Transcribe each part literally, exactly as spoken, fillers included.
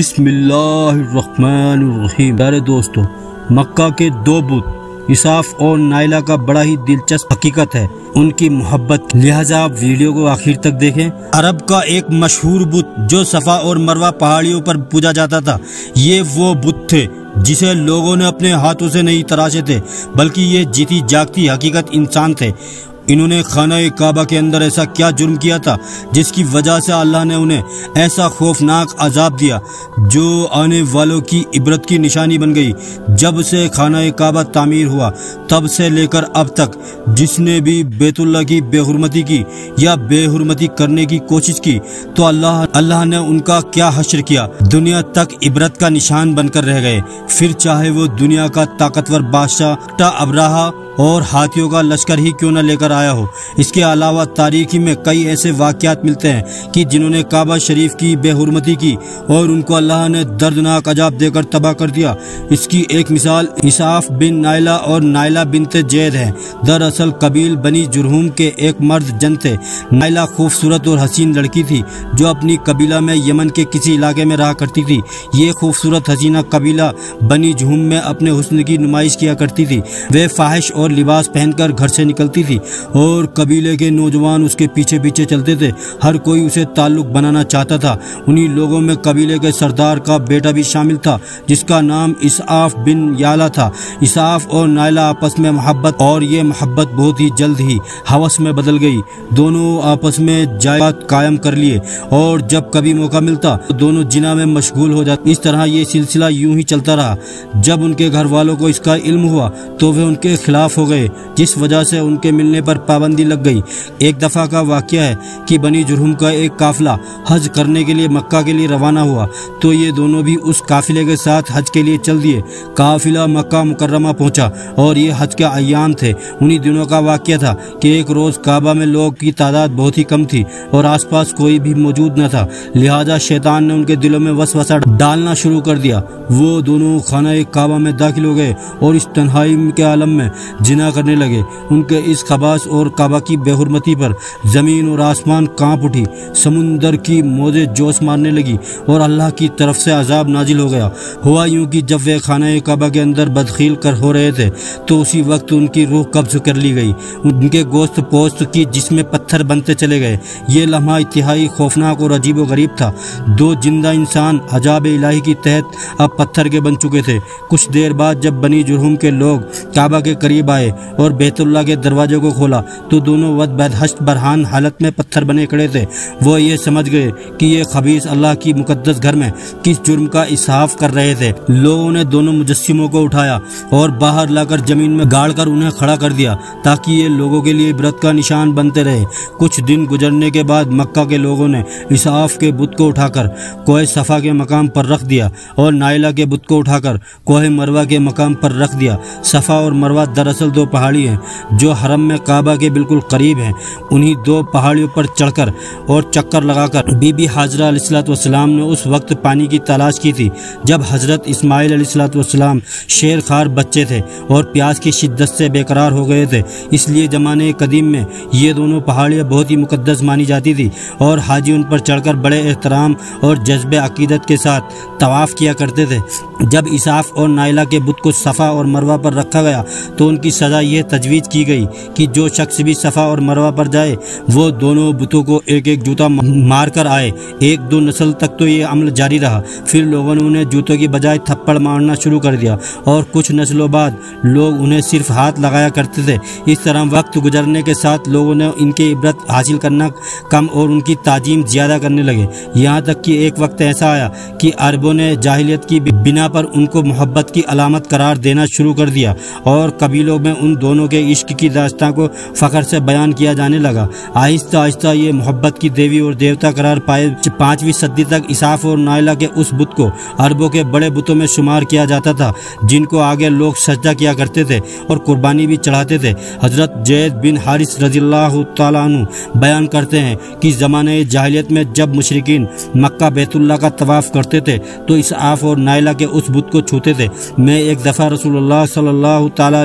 بسم اللہ الرحمن الرحیم۔ پیارے دوستو، مکہ کے دو بت اساف اور نائلہ کا بڑا ہی دلچسپ حقیقت ہے ان کی محبت، لہٰذا آپ ویڈیو کو آخر تک دیکھیں۔ عرب کا ایک مشہور بت جو صفا اور مروہ پہاڑیوں پر پوجا جاتا تھا، یہ وہ بت تھے جسے لوگوں نے اپنے ہاتھوں سے نہیں تراشے تھے، بلکہ یہ جیتی جاگتی حقیقت انسان تھے۔ انہوں نے خانہ کعبہ کے اندر ایسا کیا جرم کیا تھا جس کی وجہ سے اللہ نے انہیں ایسا خوفناک عذاب دیا جو آنے والوں کی عبرت کی نشانی بن گئی۔ جب سے خانہ کعبہ تعمیر ہوا تب سے لے کر اب تک جس نے بھی بیت اللہ کی بے حرمتی کی یا بے حرمتی کرنے کی کوشش کی تو اللہ اللہ نے ان کا کیا حشر کیا، دنیا تک عبرت کا نشان بن کر رہ گئے، پھر چاہے وہ دنیا کا طاقتور بادشاہ ابراہا اور ہاتھیوں کا لشکر ہی کیوں نہ لے کر آیا ہو۔ اس کے علاوہ تاریخی میں کئی ایسے واقعات ملتے ہیں کہ جنہوں نے کعبہ شریف کی بے حرمتی کی اور ان کو اللہ نے دردناک عذاب دے کر تباہ کر دیا۔ اس کی ایک مثال اساف بن نائلہ اور نائلہ بنت جید ہے۔ دراصل قبیل بنی جرہم کے ایک مرد جن تھے۔ نائلہ خوبصورت اور حسین لڑکی تھی جو اپنی قبیلہ میں یمن کے کسی علاقے میں رہا کرتی تھی۔ یہ خوبصورت حسینہ قبیلہ بنی جرہم میں اپنے حسن کی نمائش کیا کرتی تھی۔ وہ فاحش اور لباس پہن کر گھر سے نکلتی تھی اور قبیلے کے نوجوان اس کے پیچھے پیچھے چلتے تھے۔ ہر کوئی اسے تعلق بنانا چاہتا تھا۔ انہی لوگوں میں قبیلے کے سردار کا بیٹا بھی شامل تھا جس کا نام اساف بن یالہ تھا۔ اساف اور نائلہ آپس میں محبت اور یہ محبت بہت ہی جلد ہی ہوس میں بدل گئی۔ دونوں آپس میں جائیداد قائم کر لیے اور جب کبھی موقع ملتا تو دونوں جنا میں مشغول ہو جاتے۔ اس طرح یہ سلسلہ یوں ہی چلتا رہا۔ جب ان کے گھر والوں کو اس کا علم ہوا تو وہ ان کے خلاف ہو گئے، جس وجہ سے ان کے ملنے پر پابندی لگ گئی۔ ایک دفعہ کا واقعہ ہے کہ بنی جرہم کا ایک قافلہ حج کرنے کے لیے مکہ کے لیے روانہ ہوا تو یہ دونوں بھی اس قافلے کے ساتھ حج کے لیے چل دیے۔ قافلہ مکہ مکرمہ پہنچا اور یہ حج کے ایام تھے۔ انہی دنوں کا واقعہ تھا کہ ایک روز کعبہ میں لوگ کی تعداد بہت ہی کم تھی اور آس پاس کوئی بھی موجود نہ تھا، لہٰذا شیطان نے ان کے دلوں میں وسوسہ ڈالنا شروع کر دیا۔ وہ دونوں خانہ کعبہ میں داخل ہو گئے اور اس تنہائی کے عالم میں جنا کرنے لگے۔ ان کے اس خباث اور کعبہ کی بے حرمتی پر زمین اور آسمان کانپ اٹھی، سمندر کی موجیں جوش مارنے لگی اور اللہ کی طرف سے عذاب نازل ہو گیا۔ ہوا یوں کہ جب وہ خانہ کعبہ کے اندر بدخیل کر ہو رہے تھے تو اسی وقت ان کی روح قبض کر لی گئی، ان کے گوشت پوست کی جسم میں پتھر بنتے چلے گئے۔ یہ لمحہ انتہائی خوفناک اور عجیب و غریب تھا۔ دو زندہ انسان عذاب الہی کی تحت اب پتھر کے بن چکے تھے۔ کچھ دیر بعد جب بنی جرہم کے لوگ کعبہ کے قریب آئے اور بیت اللہ کے دروازے کو کھولا تو دونوں ود بدہشت برہان حالت میں پتھر بنے کھڑے تھے۔ وہ یہ سمجھ گئے کہ یہ خبیث اللہ کی مقدس گھر میں کس جرم کا اسعاف کر رہے تھے۔ لوگوں نے دونوں مجسموں کو اٹھایا اور باہر لا کر زمین میں گاڑ کر انہیں کھڑا کر دیا تاکہ یہ لوگوں کے لیے عبرت کا نشان بنتے رہے۔ کچھ دن گزرنے کے بعد مکہ کے لوگوں نے اسعاف کے بت کو اٹھا کر کوہ صفا کے مقام پر رکھ دیا اور نائلہ کے بت کو اٹھا کر کوہ مروہ کے مقام پر رکھ دیا۔ صفا اور مروہ دراصل دو پہاڑی ہیں جو حرم میں کعبہ کے بالکل قریب ہیں۔ انہی دو پہاڑیوں پر چڑھ کر اور چکر لگا کر بی بی حاجرہ علیہ الصلوۃ والسلام نے اس وقت پانی کی تلاش کی تھی جب حضرت اسماعیل علیہ الصلوۃ والسلام شیر خوار بچے تھے اور پیاس کی شدت سے بے قرار ہو گئے تھے۔ اس لیے زمانے قدیم میں یہ دونوں پہاڑیاں بہت ہی مقدس مانی جاتی تھی اور حاجی ان پر چڑھ کر بڑے احترام اور جذب عقیدت کے ساتھ طواف کیا کرتے تھے۔ جب اساف اور نائلہ کے بت کو صفا اور مروہ پر رکھا گیا تو ان کی سزا یہ تجویز کی گئی کہ جو شخص بھی صفا اور مروہ پر جائے وہ دونوں بتوں کو ایک ایک جوتا مار کر آئے۔ ایک دو نسل تک تو یہ عمل جاری رہا، پھر لوگوں نے انہیں جوتوں کی بجائے تھپڑ مارنا شروع کر دیا اور کچھ نسلوں بعد لوگ انہیں صرف ہاتھ لگایا کرتے تھے۔ اس طرح وقت گزرنے کے ساتھ لوگوں نے ان کی عبرت حاصل کرنا کم اور ان کی تعظیم زیادہ کرنے لگے، یہاں تک کہ ایک وقت ایسا آیا کہ عربوں نے جاہلیت کی بنا پر ان کو محبت کی علامت قرار دینا شروع کر دیا اور قبیلوں میں ان دونوں کے عشق کی داستان کو فخر سے بیان کیا جانے لگا۔ آہستہ آہستہ یہ محبت کی دیوی اور دیوتا قرار پائے۔ پانچویں صدی تک اساف اور نائلہ کے اس بت کو عربوں کے بڑے بتوں میں شمار کیا جاتا تھا جن کو آگے لوگ سجدہ کیا کرتے تھے اور قربانی بھی چڑھاتے تھے۔ حضرت زید بن حارث رضی اللہ تعالیٰ عنہ بیان کرتے ہیں کہ زمانے جاہلیت میں جب مشرکین مکہ بیت اللہ کا طواف کرتے تھے تو اساف اور نائلہ کے اس بت کو چھوتے تھے۔ میں ایک دفعہ رسول اللہ صلی اللہ تعالیٰ علیہ وآلہ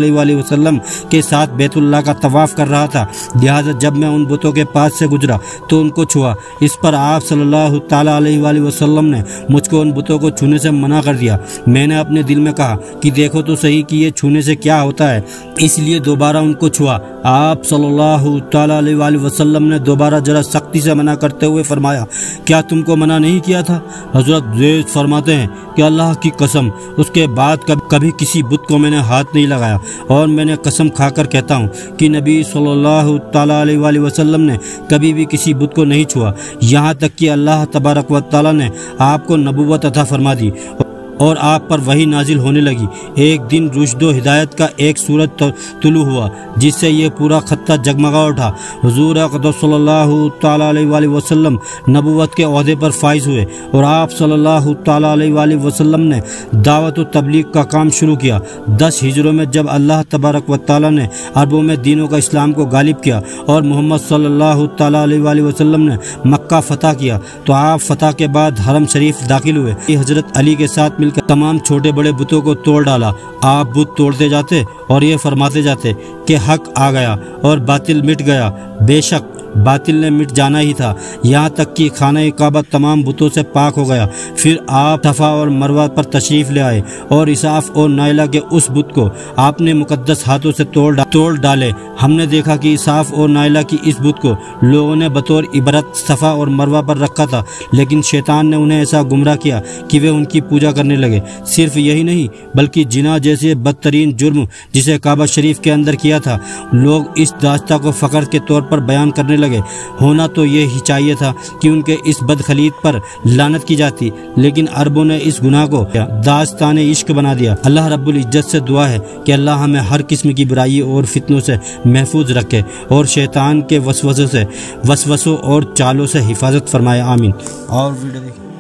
وسلم کے ساتھ بیت اللہ کا طواف کر رہا تھا، لہٰذا جب میں ان بتوں کے پاس سے گزرا تو ان کو چھوا۔ اس پر آپ صلی اللہ تعالیٰ علیہ وآلہ وسلم نے مجھ کو ان بتوں کو چھونے سے منع کر دیا۔ میں نے اپنے دل میں کہا کہ دیکھو تو صحیح کہ یہ چھونے سے کیا ہوتا ہے، اس لیے دوبارہ ان کو چھوا۔ آپ صلی اللہ تعالیٰ علیہ وآلہ وسلم نے دوبارہ ذرا سختی سے منع کرتے ہوئے فرمایا، کیا تم کو منع نہیں کیا تھا؟ حضرت زید فرماتے ہیں کہ اللہ کی قسم اس کے بعد کبھی کسی بت کو میں نے ہاتھ نہیں لگایا، اور میں نے قسم کھا کر کہتا ہوں کہ نبی صلی اللہ تعالیٰ علیہ وآلہ وسلم نے کبھی بھی کسی بت کو نہیں چھوا، یہاں تک کہ اللہ تبارک و تعالیٰ نے آپ کو نبوت عطا فرما دی اور آپ پر وحی نازل ہونے لگی۔ ایک دن رشد و ہدایت کا ایک سورج طلوع ہوا جس سے یہ پورا خطہ جگمگا اٹھا۔ حضور اقدس صلی اللہ تعالیٰ علیہ وآلہ وسلم نبوت کے عہدے پر فائز ہوئے اور آپ صلی اللہ تعالیٰ علیہ وآلہ وسلم نے دعوت و تبلیغ کا کام شروع کیا۔ دس ہجروں میں جب اللہ تبارک و تعالیٰ نے عربوں میں دینوں کا اسلام کو غالب کیا اور محمد صلی اللہ تعالیٰ علیہ وآلہ وسلم نے مکہ فتح کیا تو آپ فتح کے بعد حرم شریف داخل ہوئے۔ حضرت علی کے ساتھ تمام چھوٹے بڑے بتوں کو توڑ ڈالا۔ آپ بت توڑتے جاتے اور یہ فرماتے جاتے کہ حق آ گیا اور باطل مٹ گیا۔ بے شک باطل نے مٹ جانا ہی تھا، یہاں تک کہ خانہ کعبہ تمام بتوں سے پاک ہو گیا۔ پھر آپ صفا اور مروہ پر تشریف لے آئے اور اساف اور نائلہ کے اس بت کو آپ نے مقدس ہاتھوں سے توڑ ڈالے۔ ہم نے دیکھا کہ اساف اور نائلہ کی اس بت کو لوگوں نے بطور عبرت صفا اور مروہ پر رکھا تھا، لیکن شیطان نے انہیں ایسا گمراہ کیا کہ وہ ان کی پوجا کرنے لگے۔ صرف یہی نہیں بلکہ جنا جیسے بدترین جرم جسے کعبہ شریف کے اندر کیا تھا لوگ اس داستہ کو فخر کے طور پر بیان کرنے لگے۔ ہونا تو یہ ہی چاہیے تھا کہ ان کے اس بدخلید پر لعنت کی جاتی، لیکن عربوں نے اس گناہ کو داستان عشق بنا دیا۔ اللہ رب العزت سے دعا ہے کہ اللہ ہمیں ہر قسم کی برائی اور فتنوں سے محفوظ رکھے اور شیطان کے وسوسوں سے وسوسوں اور چالوں سے حفاظت فرمائے، آمین۔ اور ویڈیو